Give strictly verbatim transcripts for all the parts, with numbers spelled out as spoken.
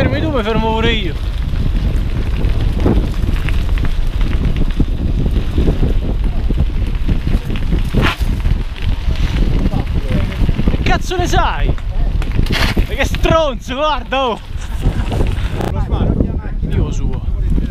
fermi tu, mi fermo pure io. Che cazzo ne sai? Ma che stronzo, guarda, oh! Dio suo.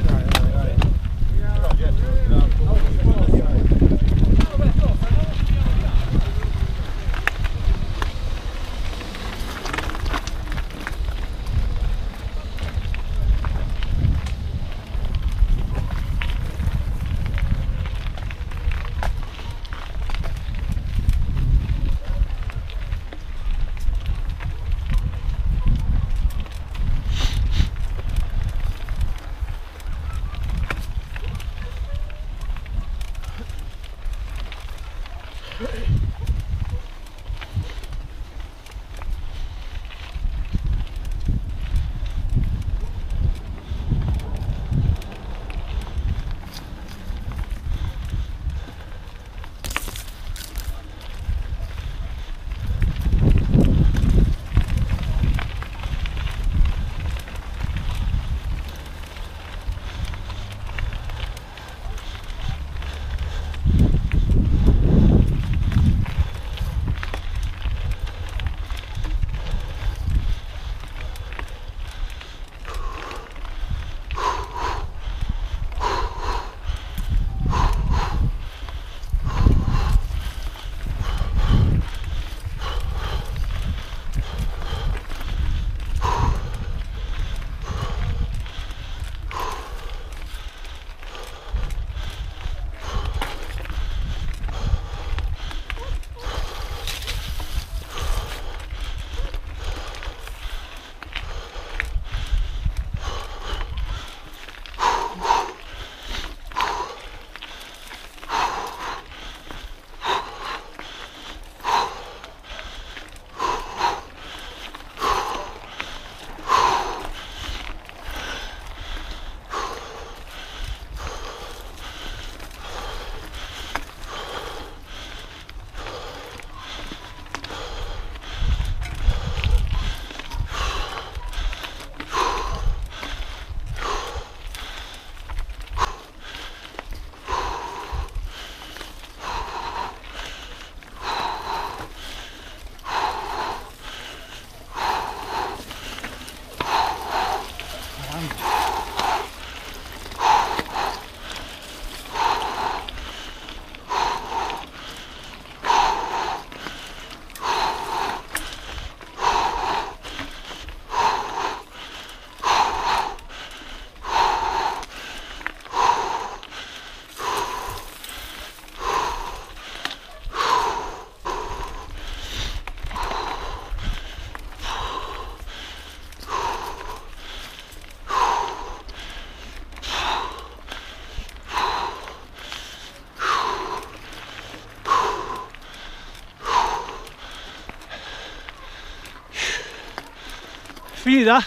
Finita?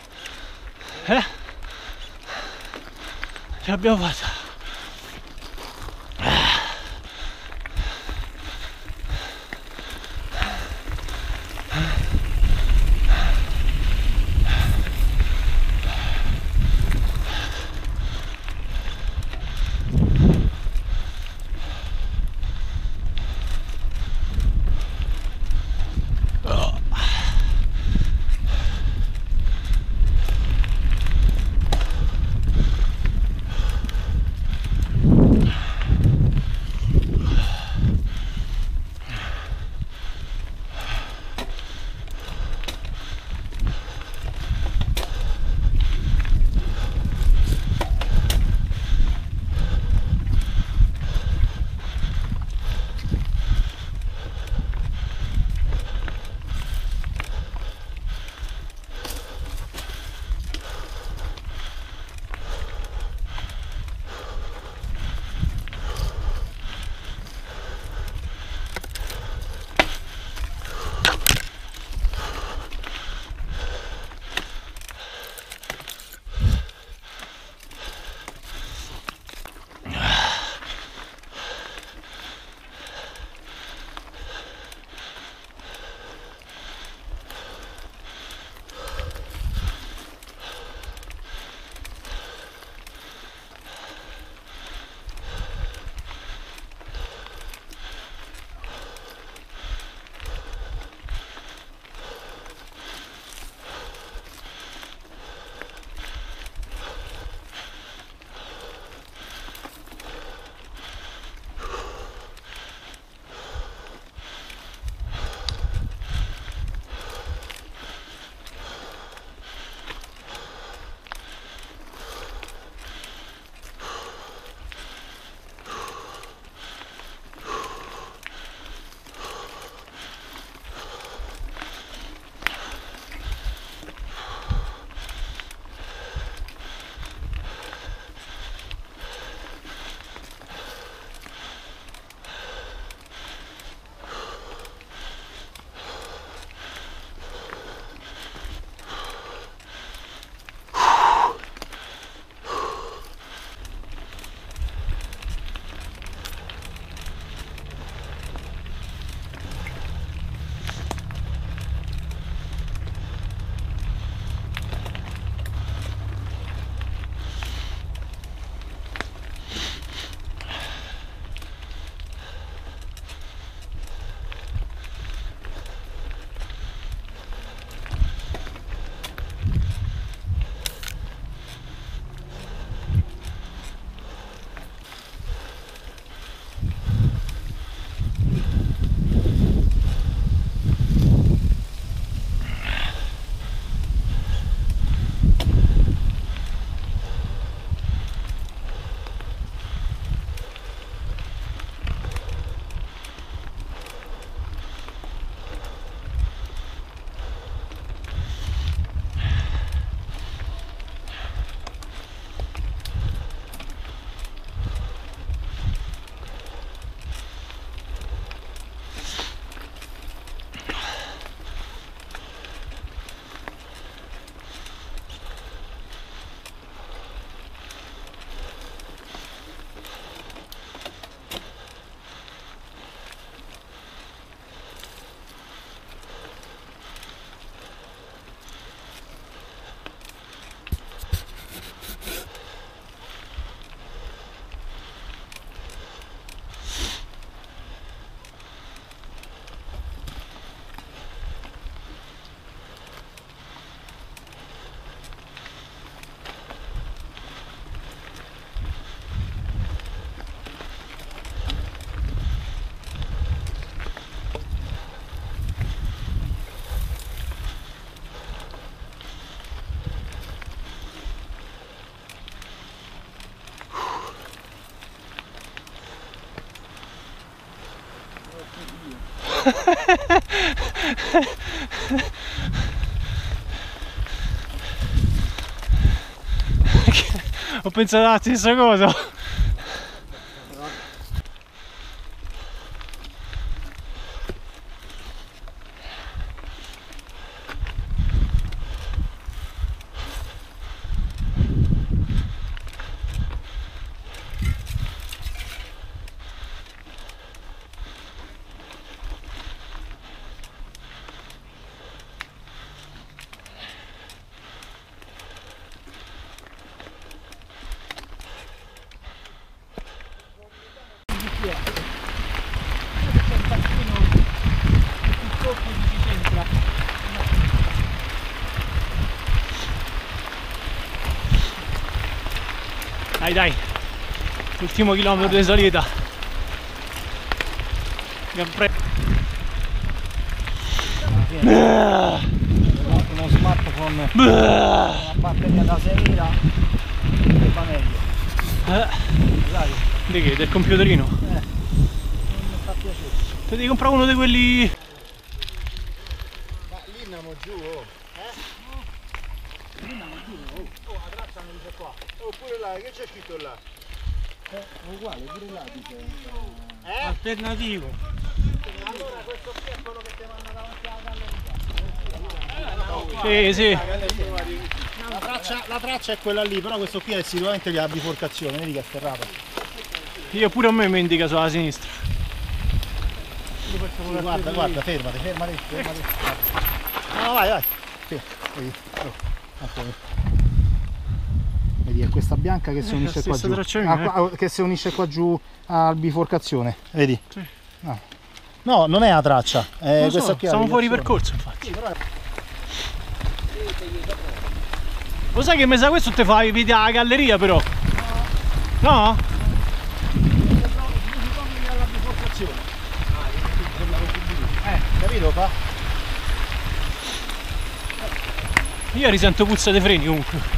Eh? Ce l'abbiamo fatta. Ho pensato alla stessa cosa. Dai dai, ultimo chilometro di salita. Uno smartphone, una batteria da seimila e va meglio. Eh, Dai. di che? Del computerino? Eh, non mi fa piacere. Ti devi comprare uno di quelli. Ma lì andiamo giù, oh. Eh? Lì andiamo giù, oh. Oh, la traccia mi dice qua. Oppure là, che c'è scritto là? Eh, è uguale, pure là dice. Eh? Alternativo. Allora questo qui è quello che ti vanno davanti alla galleria. Sì, sì. La traccia, la traccia è quella lì, però questo qui è sicuramente la biforcazione, vedi che è ferrata. Io pure a me mi indica sulla sinistra. Sì, guarda, guarda, fermati, fermati, fermati. No, vai, vai. Sì, vedi. Oh, vedi, è questa bianca che si unisce eh, qua giù. Mia, ah, qua, eh. che si unisce qua giù alla biforcazione, vedi? Sì. No. No, non è la traccia, è so, questa qui. Siamo fuori percorso, infatti. Sì, però... Lo sai che mi sa questo te fai video alla galleria però? No? No? Eh, capito fa? Io risento puzza dei freni comunque.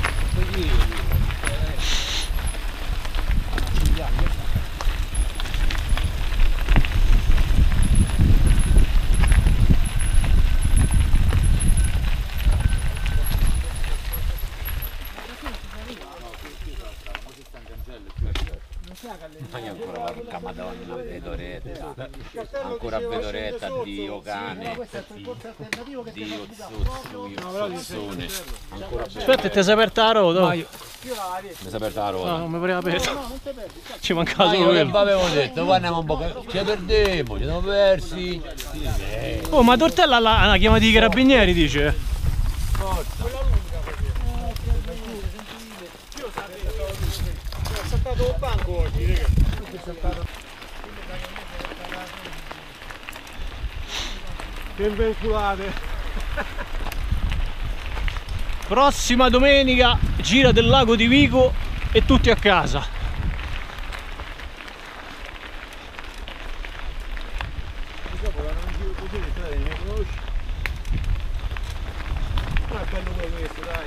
Fai ancora porca madonna, vedoretta, ancora vedoretta, Dio cane, Dio zozzo, io zozzone, ancora Aspetta, ti sei aperta la ruota? mi si è aperta la No, ruota. non mi pareva aperta. Ci mancava Ma solo io che quello. avevo detto, guarda un po', ci perdiamo, ci siamo persi. Oh, ma Tortella la, la chiamati i carabinieri, dice. Ho saltato il banco oggi, raga. Che invenculate. Prossima domenica, gira del lago di Vico e tutti a casa. Dopo non giro così, te ne conosci? Ma è bello questo, dai.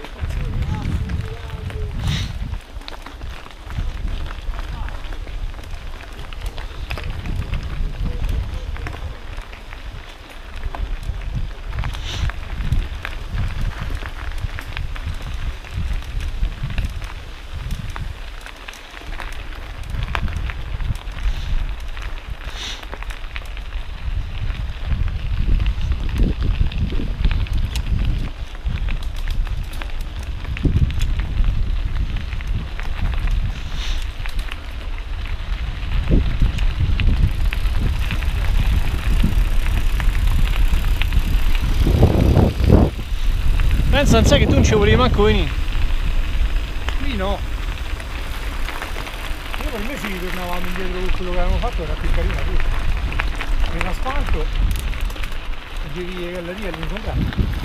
Pensa, non sai che tu non ci volevi manco venire. Qui no. Io per me ci tornavamo indietro con quello che avevamo fatto, era più carina qui. In asfalto e giri le gallerie all'incontrario.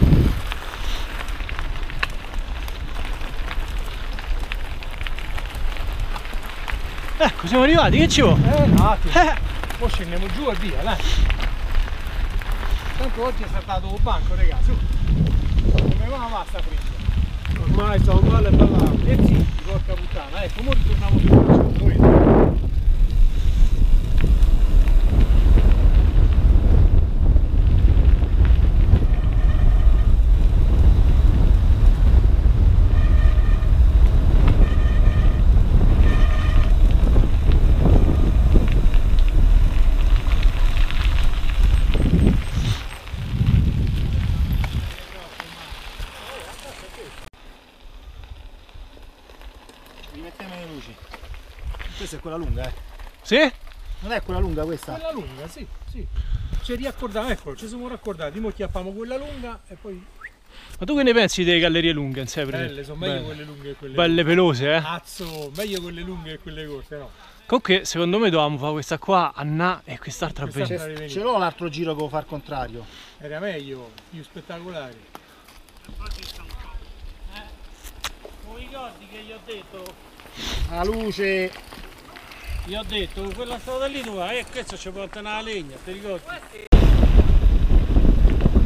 Ecco, siamo arrivati, che ci vuole? Eh, un attimo. Eh, Poi scendiamo giù e via, dai. Tanto oggi è saltato il banco, raga, su. Come va la sta prima? Ormai sta uguale e ballavo. E zitti, porca puttana. Ecco, ora ritorniamo su. Questa è quella lunga, eh. Sì? Non è quella lunga questa? Quella lunga, sì, sì. Ci riaccordiamo, ecco, ci siamo raccordati, ora chiappiamo quella lunga e poi... Ma tu che ne pensi delle gallerie lunghe? Non sai, per Belle, sono meglio Belle. quelle lunghe che quelle Belle pelose, eh? Cazzo, meglio quelle lunghe che quelle corte, no? Comunque, secondo me dovevamo fare questa qua a na e quest'altra a Quest'altra venire. rivenire. Ce l'ho l'altro giro che devo fare contrario. Era meglio, più spettacolare. Non ricordi che gli ho detto? La luce. Gli ho detto, quella strada lì dove va? E questo ci porta una legna, ti ricordi?